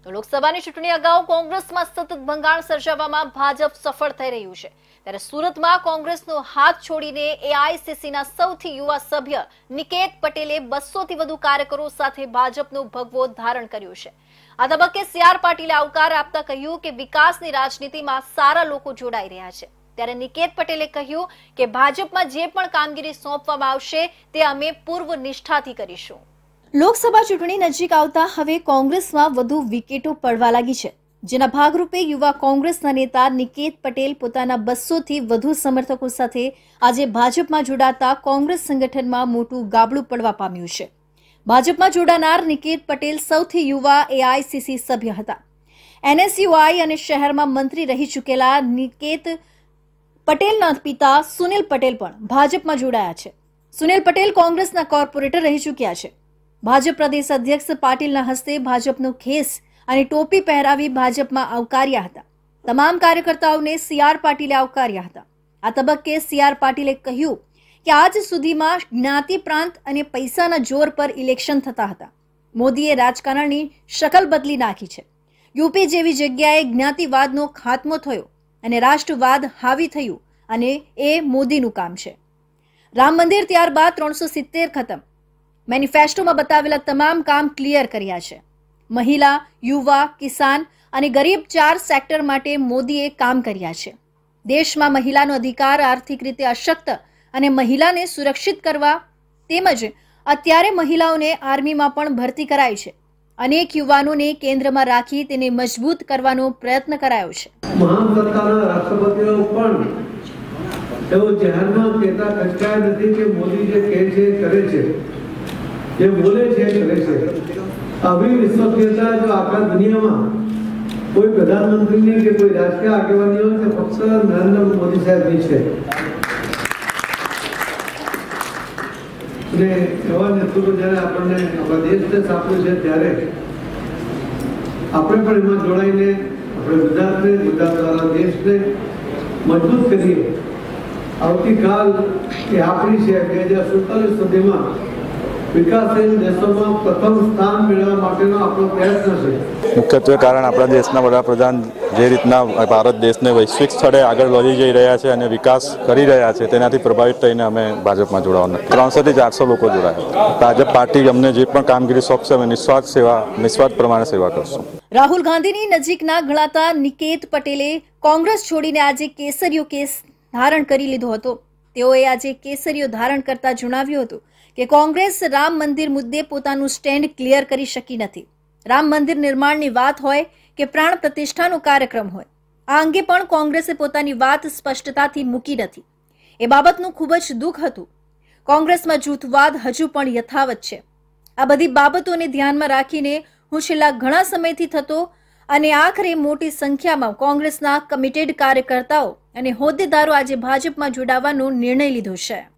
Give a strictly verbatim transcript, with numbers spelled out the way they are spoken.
તો લોકસભાની ચૂંટણી અગાઉ કોંગ્રેસમાં સતત ભંગાણ સર્જાવવામાં ભાજપ સફળ થઈ રહ્યું છે, ત્યારે સુરતમાં કોંગ્રેસનો હાથ છોડીને એઆઈસીસીના સૌથી યુવા સભ્ય નિકેત પટેલે બસો થી વધુ કાર્યકરો સાથે ભાજપનો ભગવો ધારણ કર્યો છે। આ તબક્કે સી આર પાટીલે આવકાર આપતા કહ્યું કે વિકાસની રાજનીતિમાં સારા લોકો જોડાઈ રહ્યા છે, ત્યારે નિકેત પટેલે કહ્યું કે ભાજપમાં જે પણ કામગીરી સોંપવામાં આવશે તે અમે પૂર્વ નિષ્ઠાથી કરીશું। લોકસભા ચૂંટણી નજીક આવતા હવે કોંગ્રેસમાં વધુ વિકેટો પડવા લાગી છે, જેના ભાગરૂપે યુવા કોંગ્રેસના નેતા નિકેત પટેલ પોતાના બસો થી વધુ સમર્થકો સાથે આજે ભાજપમાં જોડાતા કોંગ્રેસ સંગઠનમાં મોટું ગાબડું પડવા પામ્યું છે। ભાજપમાં જોડાનાર નિકેત પટેલ સૌથી યુવા એઆઈસીસી સભ્ય હતા। એનએસયુઆઈ અને શહેરમાં મંત્રી રહી ચૂકેલા નિકેત પટેલના પિતા સુનિલ પટેલ પણ ભાજપમાં જોડાયા છે। સુનિલ પટેલ કોંગ્રેસના કોર્પોરેટર રહી ચૂક્યા છે। ભાજપ પ્રદેશ અધ્યક્ષ પાટીલના હસ્તે ભાજપનો ખેસ અને ટોપી પહેરાવી ભાજપમાં આવકાર્યા હતા। તમામ કાર્યકર્તાઓને સી આર પાટીલે આવકાર્યા હતા। આ તબક્કે સી આર પાટીલે કહ્યું કે આજ સુધીમાં જ્ઞાતિ પ્રાંત અને પૈસાના જોર પર ઇલેક્શન થતા હતા। મોદીએ રાજકારણની શકલ બદલી નાખી છે। યુપી જેવી જગ્યાએ જ્ઞાતિવાદનો ખાત્મો થયો અને રાષ્ટ્રવાદ હાવી થયું, અને એ મોદીનું કામ છે। રામ મંદિર ત્યારબાદ ત્રણસો સિત્તેર ખતમ, મેનિફેસ્ટોમાં બતાવેલા તમામ કામ ક્લિયર કર્યા છે। મહિલા, યુવા, કિસાન અને ગરીબ ચાર સેક્ટર માટે મોદીએ કામ કર્યા છે। દેશમાં મહિલાનો અધિકાર, આર્થિક રીતે અશક્ત અને મહિલાને સુરક્ષિત કરવા તેમજ અત્યારે મહિલાઓને આર્મીમાં પણ ભરતી કરાઈ છે। અનેક યુવાનોને કેન્દ્રમાં રાખી તેને મજબૂત કરવાનો પ્રયત્ન કરાયો છે। મહાન સત્તાના રાષ્ટ્રપતિઓ પણ એવો જાહેરમાં કહેતા અટકાય નથી કે મોદી જે કહે છે કરે છે, જે બોલે છે કરે છે। આવી વિશ્વસનીયતા જો આખા દુનિયામાં કોઈ પ્રધાનમંત્રીની કે કોઈ રાજકીય આગેવાની હોય તો ફક્ત નરેન્દ્ર મોદી સાહેબની છે। અને એવા નેતૃત્વ જ્યારે આપણને આપણા દેશને આપ્યું છે ત્યારે આપણે પણ એમાં જોડાઈને આપણે ગુજરાતને, ગુજરાત દ્વારા દેશને મજબૂત કરીએ। આવતીકાલ એ આપણી છે બે હજાર સુડતાલીસ સુધીમાં વિકાસશીલ દેશોમાં પ્રથમ સ્થાન મેળવવા માટેનો આપણો પ્રયત્ન છે। મુખ્યત્વે કારણ આપણા દેશના વડાપ્રધાન જે રીતના ભારત દેશને વૈશ્વિક સ્થળે આગળ વધી જઈ રહ્યા છે અને વિકાસ કરી રહ્યા છે, તેનાથી પ્રભાવિત થઈને અમે ભાજપમાં જોડાવાનું ત્રણસો થી ચારસો લોકો જોડાયા। ભાજપ પાર્ટી અમને જે પણ કામગીરી સોંપશે અમે નિસ્વાર્થ સેવા નિસ્વાર્થ પ્રમાણે સેવા કરશું। રાહુલ ગાંધીની નજીકના ગણાતા નિકેત પટેલે કોંગ્રેસ છોડીને આજે કેસરીયો કેસ ધારણ કરી લીધો હતો। તેઓએ આજે કેસરીયો ધારણ કરતા જણાવ્યું હતું કે કોંગ્રેસ રામ મંદિર મુદ્દે પોતાનું સ્ટેન્ડ ક્લિયર કરી શકી નથી। રામ મંદિર નિર્માણની વાત હોય કે પ્રાણ પ્રતિષ્ઠાનો કાર્યક્રમ હોય, આ અંગે પણ કોંગ્રેસે પોતાની વાત સ્પષ્ટતાથી મૂકી નથી। એ બાબતનું ખૂબ જ દુઃખ હતું। કોંગ્રેસમાં જૂથવાદ હજુ પણ યથાવત છે। આ બધી બાબતોને ધ્યાનમાં રાખીને હું છેલ્લા ઘણા સમયથી થતો અને આખરે મોટી સંખ્યામાં કોંગ્રેસના કમિટેડ કાર્યકર્તાઓ અને હોદ્દેદારો આજે ભાજપમાં જોડાવાનો નિર્ણય લીધો છે।